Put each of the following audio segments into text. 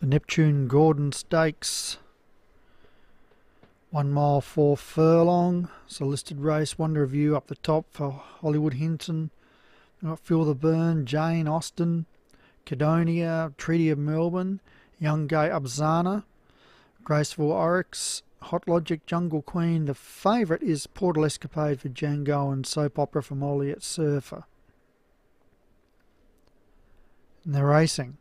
The Neptune Gordon Stakes, 1 mile 4 furlong. It's a listed race. Wonder of You up the top for Hollywood Hinton. We've got Feel the Burn, Jane Austen, Cadonia, Treaty of Melbourne, Young Gay Abzana, Graceful Oryx, Hot Logic, Jungle Queen. The favourite is Portal Escapade for Django and Soap Opera for Molly at Surfer. And they're racing.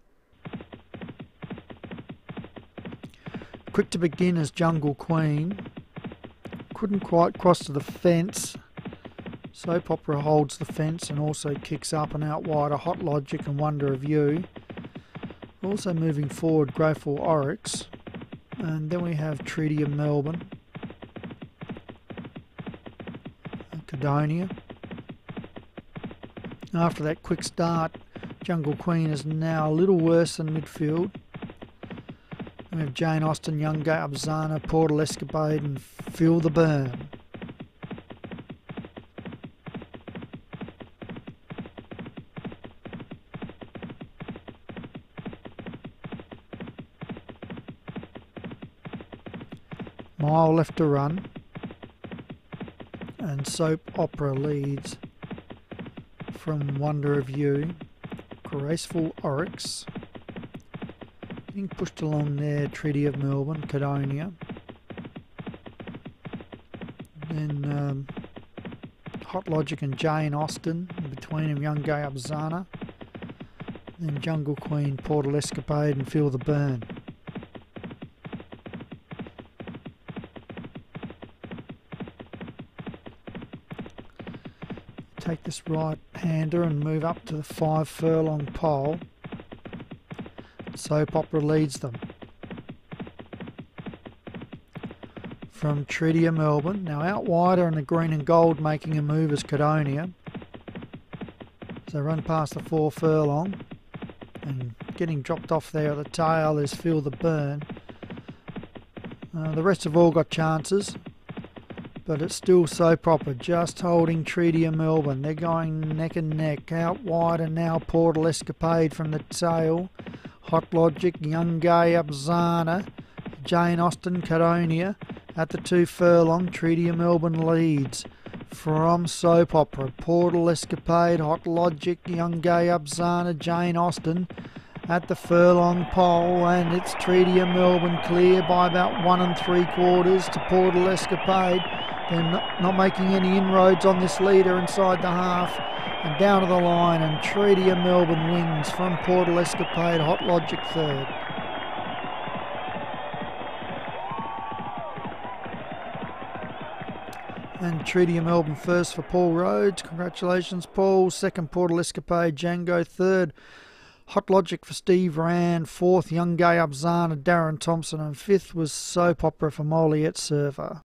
Quick to Begin as Jungle Queen. Couldn't quite cross to the fence. Soap Opera holds the fence and also kicks up and out wide. A Hot Logic and Wonder of You. Also moving forward, Graceful Oryx. And then we have Treaty of Melbourne. And Cadonia. After that quick start, Jungle Queen is now a little worse than midfield. We have Jane Austen, Young Gay Abzana, Portal Escapade and Feel the Burn. Mile left to run. And Soap Opera leads from Wonder of You. Graceful Oryx. Being pushed along there, Treaty of Melbourne, Cadonia. Then Hot Logic and Jane Austen, in between them Young Gay Abzana. Then Jungle Queen, Portal Escapade and Feel the Burn. Take this right-hander and move up to the 5 furlong pole. Soap Opera leads them. From Treaty of Melbourne. Now out wider in the green and gold, making a move as Cadonia. So run past the 4 furlong. And getting dropped off there at the tail is Feel the Burn. The rest have all got chances. But it's still Soap Opera, just holding Treaty of Melbourne. They're going neck and neck. Out wide and now Portal Escapade from the tail. Hot Logic, Young Gay Abzana, Jane Austen, Cadonia. At the 2 furlong, Treaty of Melbourne leads. From Soap Opera, Portal Escapade, Hot Logic, Young Gay Abzana, Jane Austen. At the furlong pole, and it's Treaty of Melbourne clear by about 1 3/4 to Portal Escapade. They're not making any inroads on this leader inside the half. And down to the line, and Treaty of Melbourne wins from Portal Escapade, Hot Logic third. And Treaty of Melbourne first for Paul Rhodes. Congratulations, Paul. Second, Portal Escapade, Django. Third, Hot Logic for Steve Rand. Fourth, Young Gay Abzana, Darren Thompson. And fifth was Soap Opera for Molly at Surfer.